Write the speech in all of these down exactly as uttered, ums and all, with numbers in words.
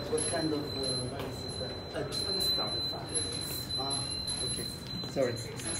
What kind of uh, virus is that? Uh, just like a stomach virus. Ah, okay. Sorry.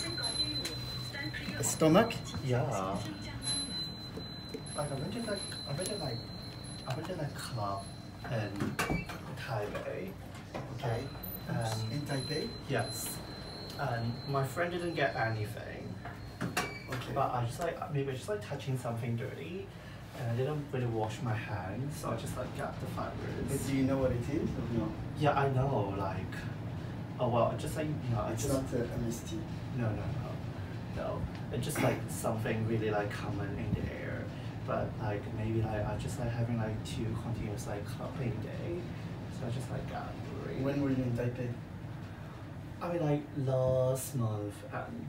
A stomach? Yeah. Like I went to like I went to like I went to like club in Taipei. Okay. Um, In Taipei? yes. And my friend didn't get anything. Okay. But I just like maybe just like touching something dirty. And I didn't really wash my hands, so I just like got the But virus. do you know what it is or no? Yeah, I know, like oh well just like you know, I It's just not uh, M S T. no no no. No. It's just like something really like common in the air. But like maybe like I just like having like two continuous like clubbing day. So I just like got really When were you in Taipei? I mean like last month and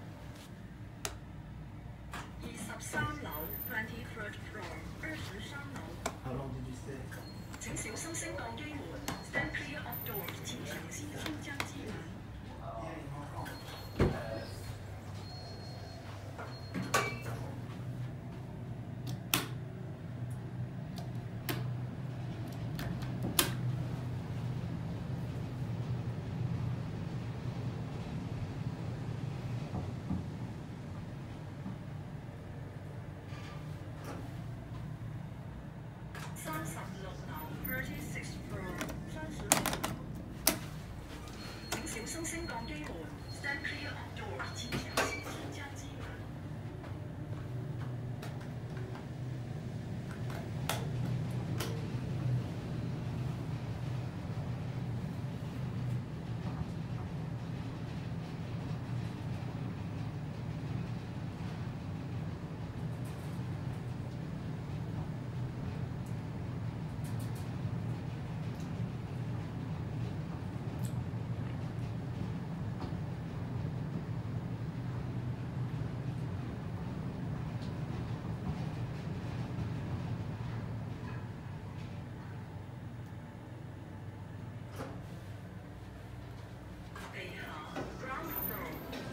二十三樓 twenty-third floor 二十三樓， How long did you stay? 請小心升降機門 ，Stand clear of doors，請小心升降